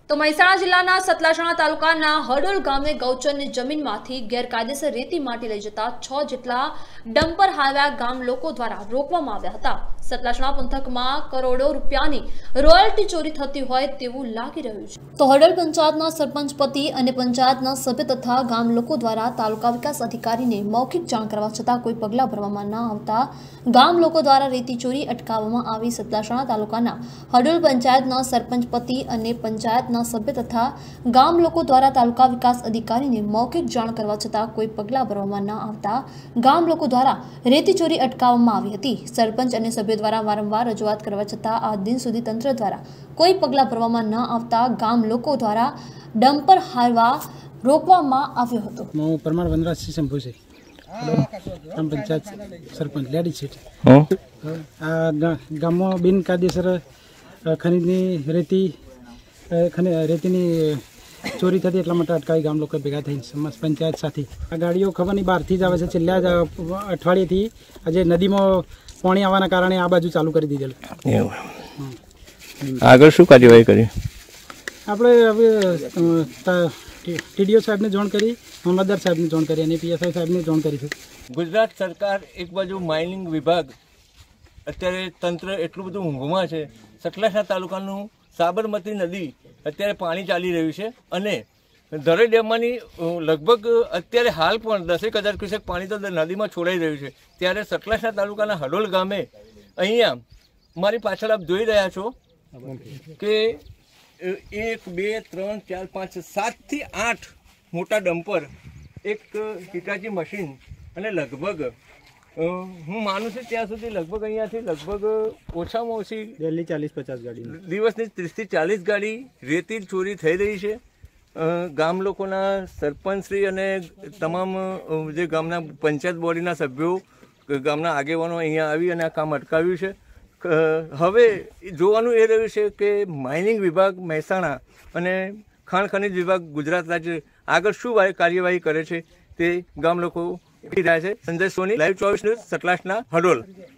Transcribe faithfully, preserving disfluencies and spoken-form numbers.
તો મહેસાણા જિલ્લાના સતલાસણા તાલુકાના હડોલ ગામે ગૌચરની જમીનમાંથી ગેરકાયદેસર રેતી માટી લઈ જતા છ જેટલા ડમ્પર હાઈવે ગામ લોકો દ્વારા રોકવામાં આવ્યા હતા। સતલાસણા પંથકમાં કરોડો રૂપિયાની રોયલ્ટી ચોરી થતી હોય તેવું લાગી રહ્યું છે। તો હડોલ પંચાયતના સરપંચ પતિ અને પંચાયતના સભ્ય તથા ગામ લોકો દ્વારા તાલુકા વિકાસ અધિકારીને મૌખિક જાણ કરવા છતાં કોઈ પગલાં ભરવામાં ન આવતા ગામ લોકો દ્વારા રેતી ચોરી અટકાવવામાં આવી। સતલાસણા તાલુકાના હડોલ પંચાયતના સરપંચ પતિ અને પંચાયતના સભ્ય તથા ગામ લોકો દ્વારા તાલુકા વિકાસ અધિકારીને મૌખિક જાણ કરવા છતાં કોઈ પગલાં ભરવામાં ન આવતા ગામ લોકો દ્વારા રેતી ચોરી અટકાવવામાં આવી હતી। સરપંચ અને સભ્ય દ્વારા વારંવાર રજૂઆત કરવા છતાં આ દિન સુધી તંત્ર દ્વારા કોઈ પગલાં ભરવામાં ન આવતા ગામ લોકો દ્વારા ડમ્પર હાઈવા રોકવામાં આવ્યો હતો। હું પરમાર વનરાજસિંહ શંભુ છે, ગ્રામ પંચાયત સરપંચ લેડી છે। આ ગામમાં બિનકાયદેસર ખનીજની રેતી રેતીની ચોરી થતી એટલા માટે અટકાવી ગામ લોકો ભેગા થઈને સમાજ પંચાયત સાથે આ ગાડીઓ ખબર નહીં બહારથી જ આવે છે। છેલ્લા જ અઠવાડિયેથી આજે નદીમાં પાણી આવવાના કારણે આ બાજુ ચાલુ કરી દીધેલું। આગળ શું કાર્યવાહી કરી? આપણે હવે ટીડીઓ સાહેબને જાણ કરી, મામલતદાર સાહેબને જાણ કરી અને પીએસઆઈ સાહેબને જાણ કરી છે। ગુજરાત સરકાર એક બાજુ માઇનિંગ વિભાગ અત્યારે તંત્ર એટલું બધું ઊંઘમાં છે। સતલાસણા તાલુકાનું સાબરમતી નદી અત્યારે પાણી ચાલી રહ્યું છે અને ધરોઈ ડેમમાંની લગભગ અત્યારે હાલ પણ દસેક હજાર ક્યુસેક પાણી તો નદીમાં છોડાઈ રહ્યું છે। ત્યારે સતલાસણા તાલુકાના હડોલ ગામે અહીંયા મારી પાછળ આપ જોઈ રહ્યા છો કે એક બે ત્રણ ચાર પાંચ સાતથી આઠ મોટા ડમ્પર, એક હિટાચી મશીન અને લગભગ હું માનું છું ત્યાં સુધી લગભગ અહીંયાથી લગભગ ઓછામાં ઓછી ડેલી ચાલીસ પચાસ ગાડી દિવસની ત્રીસથી ચાલીસ ગાડી રેતી ચોરી થઈ રહી છે। ગામ લોકોના સરપંચશ્રી અને તમામ જે ગામના પંચાયત બોડીના સભ્યો, ગામના આગેવાનો અહીંયા આવી અને આ કામ અટકાવ્યું છે। હવે જોવાનું એ રહ્યું છે કે માઇનિંગ વિભાગ મહેસાણા અને ખાણ ખનિજ વિભાગ ગુજરાત રાજ્ય આગળ શું કાર્યવાહી કરે છે તે ગામ લોકો રહ્યા છે। સંજય સોની, લાઈવ ચોવીસ ન્યૂઝ, સતલાસણા, હડોલ।